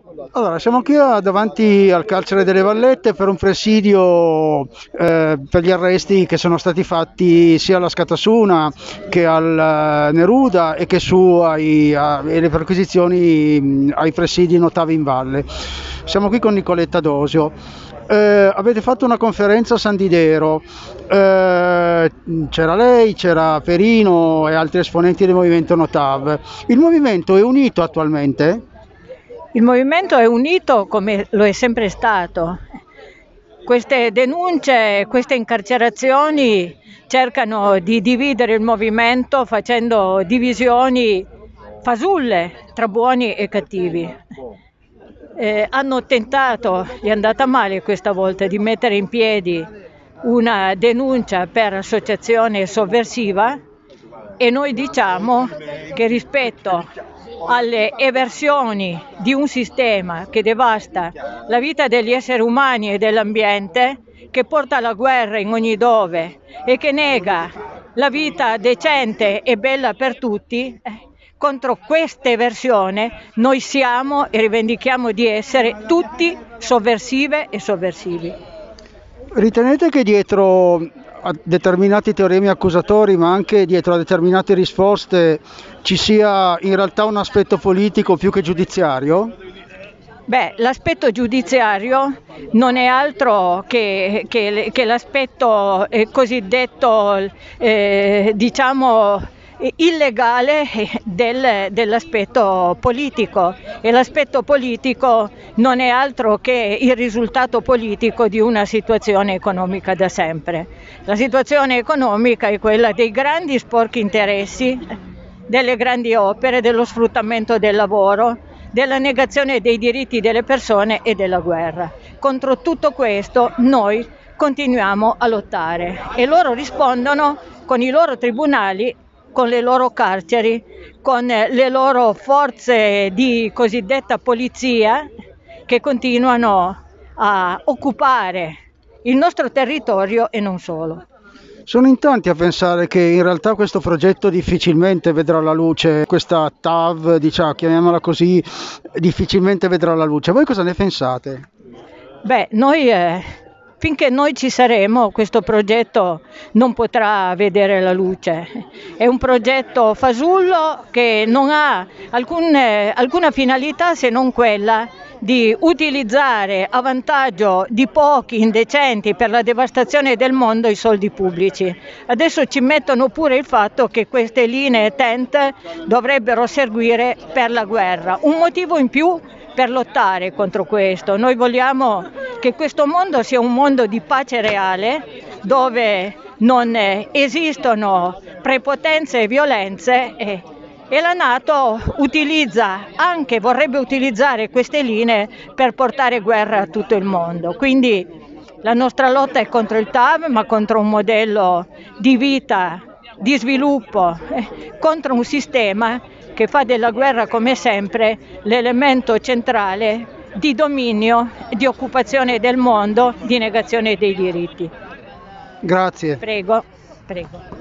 Allora, siamo qui davanti al carcere delle Vallette per un presidio per gli arresti che sono stati fatti sia alla Scatasuna che al Neruda e che e le perquisizioni ai presidi in Ottavi in Valle. Siamo qui con Nicoletta Dosio. Avete fatto una conferenza a San Didero, c'era lei, c'era Perino e altri esponenti del movimento Notav. Il movimento è unito attualmente? Il movimento è unito come lo è sempre stato. Queste denunce, queste incarcerazioni cercano di dividere il movimento facendo divisioni fasulle tra buoni e cattivi. Hanno tentato, gli è andata male questa volta, di mettere in piedi una denuncia per associazione sovversiva e noi diciamo che rispetto alle eversioni di un sistema che devasta la vita degli esseri umani e dell'ambiente, che porta alla guerra in ogni dove e che nega la vita decente e bella per tutti, contro questa eversione noi siamo e rivendichiamo di essere tutti sovversive e sovversivi. Ritenete che dietro a determinati teoremi accusatori, ma anche dietro a determinate risposte, ci sia in realtà un aspetto politico più che giudiziario? Beh, l'aspetto giudiziario non è altro che l'aspetto cosiddetto, diciamo, illegale dell'aspetto politico, e l'aspetto politico non è altro che il risultato politico di una situazione economica da sempre. La situazione economica è quella dei grandi sporchi interessi, delle grandi opere, dello sfruttamento del lavoro, della negazione dei diritti delle persone e della guerra. Contro tutto questo noi continuiamo a lottare e loro rispondono con i loro tribunali, con le loro carceri, con le loro forze di cosiddetta polizia che continuano a occupare il nostro territorio e non solo. Sono in tanti a pensare che in realtà questo progetto difficilmente vedrà la luce, questa TAV, diciamo, chiamiamola così, difficilmente vedrà la luce. Voi cosa ne pensate? Beh, finché noi ci saremo, questo progetto non potrà vedere la luce. È un progetto fasullo che non ha alcuna finalità se non quella di utilizzare a vantaggio di pochi indecenti per la devastazione del mondo i soldi pubblici. Adesso ci mettono pure il fatto che queste linee TENT dovrebbero servire per la guerra. Un motivo in più per lottare contro questo. Noi vogliamo che questo mondo sia un mondo di pace reale, dove non esistono prepotenze e violenze, e la NATO vorrebbe utilizzare queste linee per portare guerra a tutto il mondo. Quindi la nostra lotta è contro il TAV, ma contro un modello di vita, di sviluppo, contro un sistema che fa della guerra come sempre l'elemento centrale di dominio, di occupazione del mondo, di negazione dei diritti. Grazie. Prego, prego.